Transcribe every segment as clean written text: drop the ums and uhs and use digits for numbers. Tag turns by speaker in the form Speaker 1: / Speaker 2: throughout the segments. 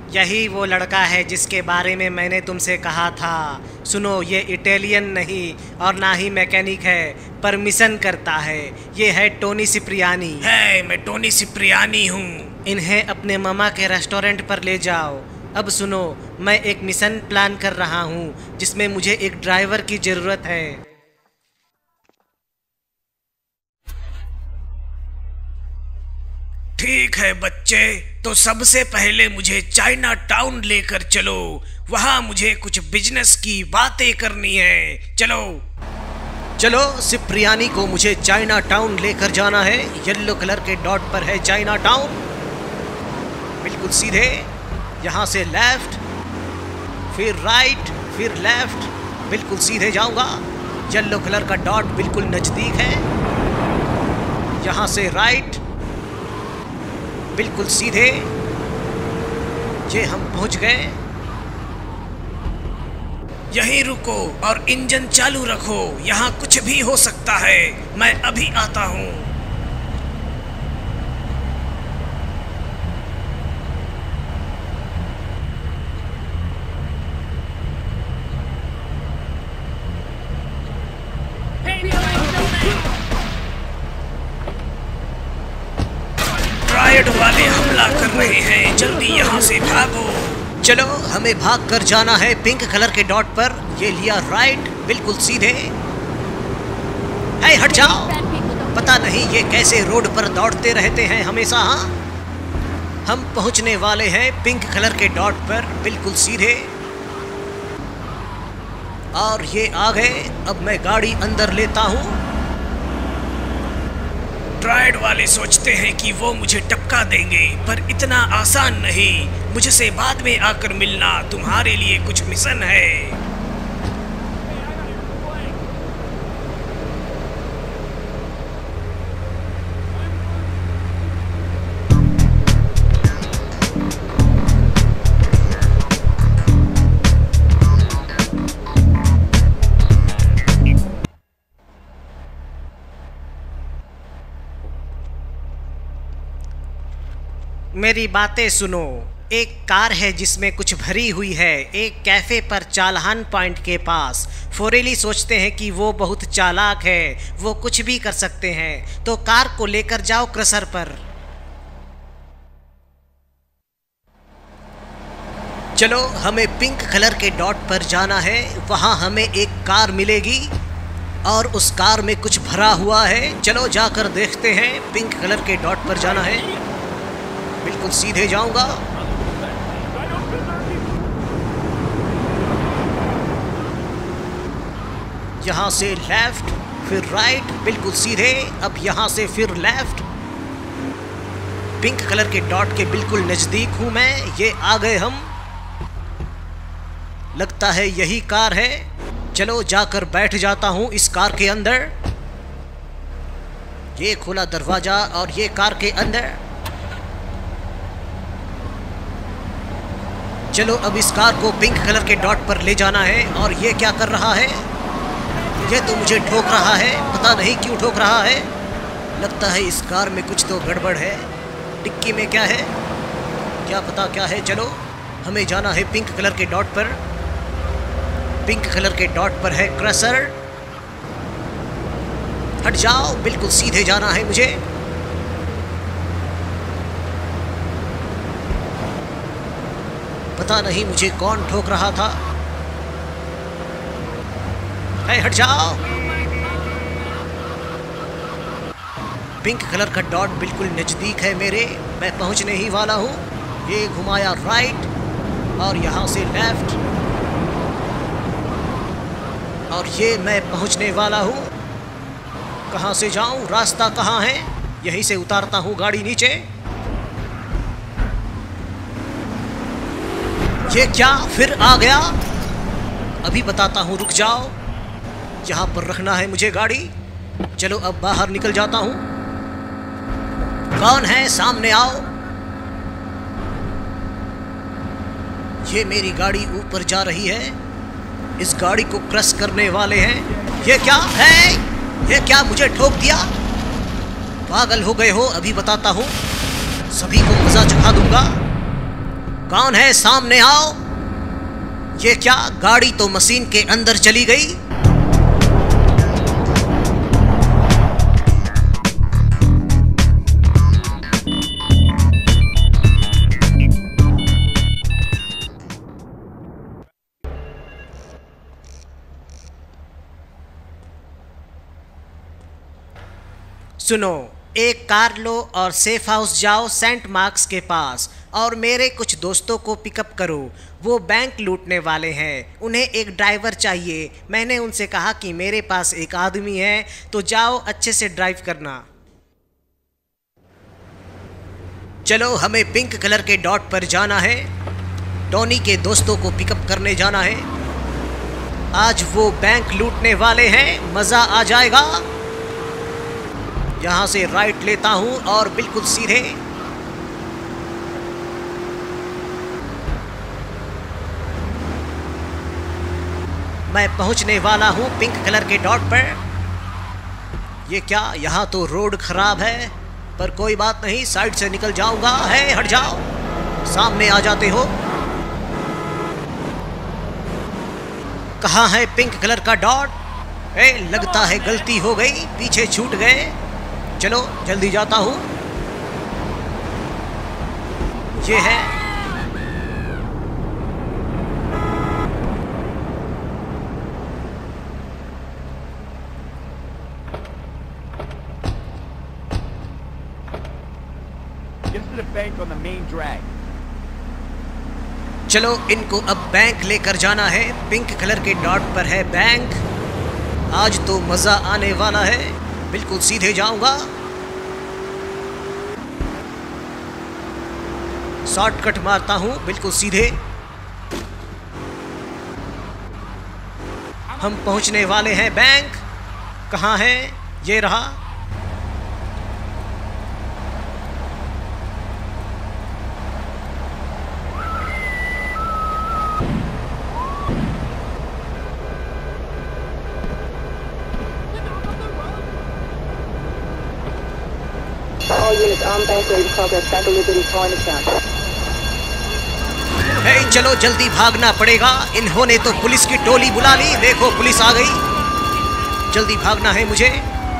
Speaker 1: यही वो लड़का है जिसके बारे में मैंने तुमसे कहा था। सुनो, ये इटालियन नहीं और ना ही मैकेनिक है, पर मिशन करता है। ये है टोनी सिप्रियानी।
Speaker 2: है, मैं टोनी सिप्रियानी हूँ।
Speaker 1: इन्हें अपने मामा के रेस्टोरेंट पर ले जाओ। अब सुनो, मैं एक मिशन प्लान कर रहा हूँ जिसमें मुझे एक ड्राइवर की ज़रूरत है।
Speaker 2: ठीक है बच्चे, तो सबसे पहले मुझे चाइना टाउन लेकर चलो। वहाँ मुझे कुछ बिजनेस की बातें करनी है। चलो
Speaker 1: चलो, सिप्रियानी को मुझे चाइना टाउन लेकर जाना है। येलो कलर के डॉट पर है चाइना टाउन। बिल्कुल सीधे, यहाँ से लेफ्ट, फिर राइट, फिर लेफ्ट। बिल्कुल सीधे जाऊँगा। येलो कलर का डॉट बिल्कुल नज़दीक है। यहाँ से राइट, बिल्कुल सीधे। ये हम पहुंच गए।
Speaker 2: यहीं रुको और इंजन चालू रखो। यहाँ कुछ भी हो सकता है। मैं अभी आता हूँ। रायड वाले हमला कर रहे हैं, जल्दी यहाँ से भागो।
Speaker 1: चलो, हमें भाग कर जाना है पिंक कलर के डॉट पर। ये लिया राइट, बिल्कुल सीधे। है, हट जाओ। पता नहीं ये कैसे रोड पर दौड़ते रहते हैं हमेशा। हाँ, हम पहुंचने वाले हैं पिंक कलर के डॉट पर, बिल्कुल सीधे। और ये आ गए। अब मैं गाड़ी अंदर लेता हूँ।
Speaker 2: रायड वाले सोचते हैं कि वो मुझे टपका देंगे, पर इतना आसान नहीं। मुझसे बाद में आकर मिलना, तुम्हारे लिए कुछ मिशन है।
Speaker 1: मेरी बातें सुनो। एक कार है जिसमें कुछ भरी हुई है, एक कैफे पर चालान पॉइंट के पास। फोरेली सोचते हैं कि वो बहुत चालाक है, वो कुछ भी कर सकते हैं। तो कार को लेकर जाओ क्रशर पर। चलो, हमें पिंक कलर के डॉट पर जाना है। वहाँ हमें एक कार मिलेगी और उस कार में कुछ भरा हुआ है। चलो जाकर देखते हैं। पिंक कलर के डॉट पर जाना है। बिल्कुल सीधे जाऊंगा। यहाँ से लेफ्ट, फिर राइट, बिल्कुल सीधे। अब यहाँ से फिर लेफ्ट। पिंक कलर के डॉट के बिल्कुल नज़दीक हूँ मैं। ये आ गए हम। लगता है यही कार है। चलो जाकर बैठ जाता हूँ इस कार के अंदर। ये खुला दरवाज़ा और ये कार के अंदर। चलो, अब इस कार को पिंक कलर के डॉट पर ले जाना है। और ये क्या कर रहा है? ये तो मुझे ठोक रहा है, पता नहीं क्यों ठोक रहा है। लगता है इस कार में कुछ तो गड़बड़ है। डिक्की में क्या है, क्या पता क्या है। चलो, हमें जाना है पिंक कलर के डॉट पर। पिंक कलर के डॉट पर है क्रशर। हट जाओ, बिल्कुल सीधे जाना है मुझे। पता नहीं मुझे कौन ठोक रहा था। हट जाओ। पिंक कलर का डॉट बिल्कुल नज़दीक है मेरे। मैं पहुंचने ही वाला हूँ। ये घुमाया राइट और यहाँ से लेफ्ट। और ये मैं पहुंचने वाला हूँ। कहाँ से जाऊँ? रास्ता कहाँ है? यहीं से उतारता हूँ गाड़ी नीचे। ये क्या फिर आ गया? अभी बताता हूँ, रुक जाओ। यहाँ पर रखना है मुझे गाड़ी। चलो, अब बाहर निकल जाता हूँ। कौन है? सामने आओ। ये मेरी गाड़ी ऊपर जा रही है। इस गाड़ी को क्रश करने वाले हैं। ये क्या है? ये क्या मुझे ठोक दिया? पागल हो गए हो? अभी बताता हूँ, सभी को मजा चखा दूंगा। कौन है? सामने आओ। ये क्या? गाड़ी तो मशीन के अंदर चली गई। सुनो, एक कार लो और सेफ हाउस जाओ सेंट मार्क्स के पास और मेरे कुछ दोस्तों को पिकअप करो। वो बैंक लूटने वाले हैं, उन्हें एक ड्राइवर चाहिए। मैंने उनसे कहा कि मेरे पास एक आदमी है, तो जाओ अच्छे से ड्राइव करना। चलो, हमें पिंक कलर के डॉट पर जाना है। टॉनी के दोस्तों को पिकअप करने जाना है। आज वो बैंक लूटने वाले हैं, मज़ा आ जाएगा। यहाँ से राइट लेता हूँ और बिल्कुल सीधे। मैं पहुँचने वाला हूँ पिंक कलर के डॉट पर। ये क्या? यहाँ तो रोड खराब है, पर कोई बात नहीं, साइड से निकल जाऊंगा। है, हट जाओ, सामने आ जाते हो। कहाँ है पिंक कलर का डॉट? लगता है गलती हो गई, पीछे छूट गए। चलो, जल्दी जाता हूँ। ये है। चलो, इनको अब बैंक लेकर जाना है। पिंक कलर के डॉट पर है बैंक। आज तो मज़ा आने वाला है। बिल्कुल सीधे जाऊंगा। शॉर्टकट मारता हूं, बिल्कुल सीधे। हम पहुंचने वाले हैं बैंक। कहाँ है? ये रहा। चलो, जल्दी भागना पड़ेगा। इन्होंने तो पुलिस की टोली बुला ली। देखो, पुलिस आ गई। जल्दी भागना है मुझे।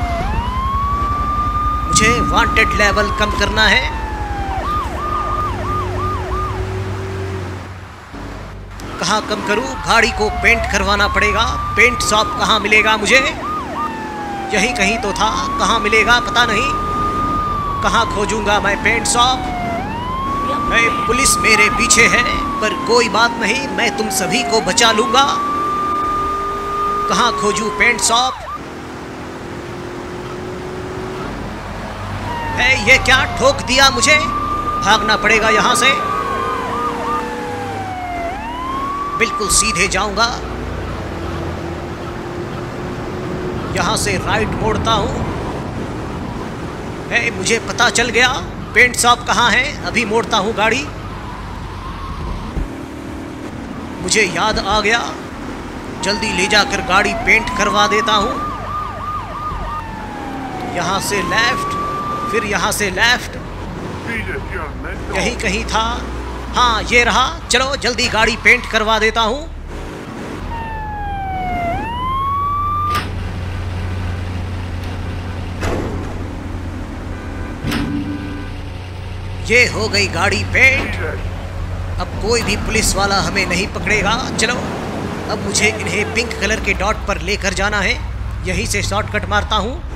Speaker 1: मुझे वांटेड लेवल कम करना है। कहाँ कम करूं? गाड़ी को पेंट करवाना पड़ेगा। पेंट शॉप कहाँ मिलेगा मुझे? यही कहीं तो था, कहाँ मिलेगा पता नहीं। कहाँ खोजूंगा मैं पेंट शॉप? पुलिस मेरे पीछे है, पर कोई बात नहीं, मैं तुम सभी को बचा लूंगा। कहाँ खोजूं पेंट शॉप? ये क्या? ठोक दिया मुझे। भागना पड़ेगा यहाँ से। बिल्कुल सीधे जाऊंगा। यहाँ से राइट मोड़ता हूँ। मुझे पता चल गया पेंट शॉप कहाँ है। अभी मोड़ता हूँ गाड़ी। मुझे याद आ गया, जल्दी ले जाकर गाड़ी पेंट करवा देता हूँ। यहाँ से लेफ्ट, फिर यहाँ से लेफ्ट। यही कहीं था। हाँ, ये रहा। चलो, जल्दी गाड़ी पेंट करवा देता हूँ। ये हो गई गाड़ी पेंट। अब कोई भी पुलिस वाला हमें नहीं पकड़ेगा। चलो, अब मुझे इन्हें पिंक कलर के डॉट पर लेकर जाना है। यहीं से शॉर्टकट मारता हूँ।